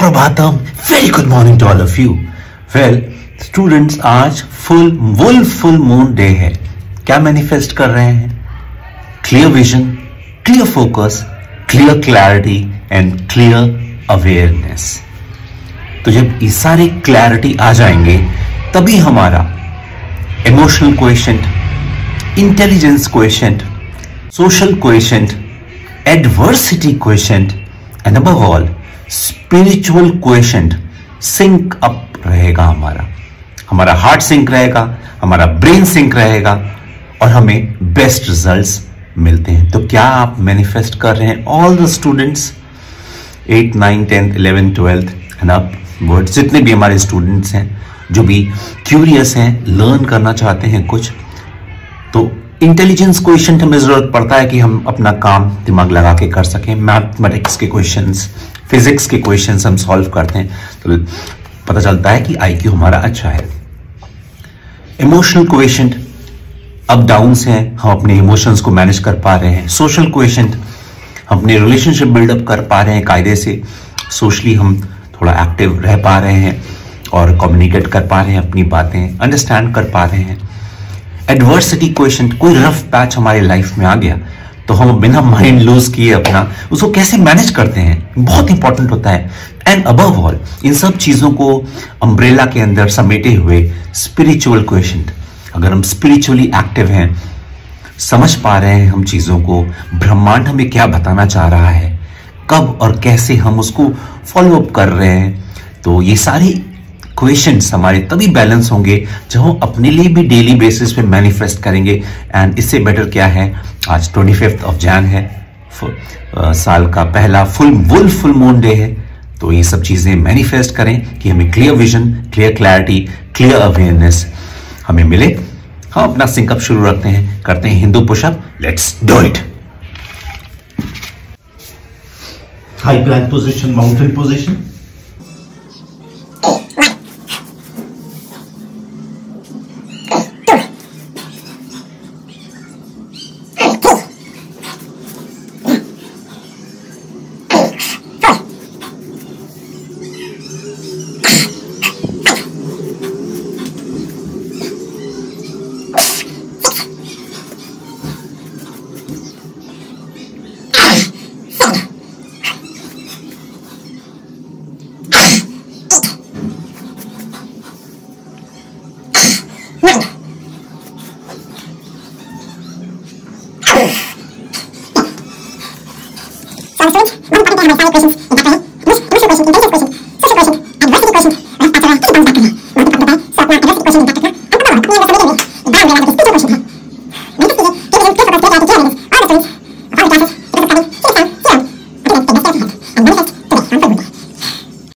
Suprabhatam, very good morning to all of you. Well students, आज full moon day है। क्या manifest कर रहे हैं? Clear vision, clear focus, clear clarity and clear awareness. तो जब ये सारे क्लैरिटी आ जाएंगे तभी हमारा emotional quotient, intelligence quotient, social quotient, adversity quotient and above all spiritual quotient sync up रहेगा। हमारा हार्ट सिंक रहेगा, हमारा ब्रेन सिंक रहेगा और हमें बेस्ट रिजल्ट्स मिलते हैं। तो क्या आप मैनिफेस्ट कर रहे हैं? All the students 8, 9, 10, 11, 12 and upward, जितने भी हमारे स्टूडेंट्स हैं जो भी क्यूरियस हैं, लर्न करना चाहते हैं कुछ, तो इंटेलिजेंस क्वेश्चन हमें जरूरत पड़ता है कि हम अपना काम दिमाग लगा के कर सकें। मैथमेटिक्स के क्वेश्चंस, फिजिक्स के क्वेश्चंस हम सॉल्व करते हैं तो पता चलता है कि आईक्यू हमारा अच्छा है। इमोशनल क्वेश्चन, अप डाउन्स हैं, हम अपने इमोशंस को मैनेज कर पा रहे हैं। सोशल क्वेश्चन, हम अपने रिलेशनशिप बिल्डअप कर पा रहे हैं कायदे से, सोशली हम थोड़ा एक्टिव रह पा रहे हैं और कम्युनिकेट कर पा रहे हैं, अपनी बातें अंडरस्टैंड कर पा रहे हैं। एडवर्सिटी क्वेश्चन, कोई रफ पैच हमारे लाइफ में आ गया तो हम बिना माइंड लूज किए अपना उसको कैसे मैनेज करते हैं, बहुत इंपॉर्टेंट होता है। एंड अबव ऑल इन सब चीजों को अम्ब्रेला के अंदर समेटे हुए स्पिरिचुअल क्वेश्चन, अगर हम स्पिरिचुअली एक्टिव हैं, समझ पा रहे हैं हम चीजों को, ब्रह्मांड हमें क्या बताना चाह रहा है, कब और कैसे हम उसको फॉलो अप कर रहे हैं, तो ये सारी क्वेश्चंस हमारे तभी बैलेंस होंगे जब हम अपने लिए भी डेली बेसिस पे मैनिफेस्ट करेंगे। एंड इससे बेटर क्या है, आज 25 ऑफ जैन है, साल का पहला फुल मून डे है, तो ये सब चीजें मैनिफेस्ट करें कि हमें clear vision, clear clarity, clear awareness हमें मिले। हम अपना सिंकअप शुरू रखते हैं, करते हैं Hindu pushup. Let's do it. High plank position, mountain position. So, one part of my 5 questions, in fact, initial question, intelligence question,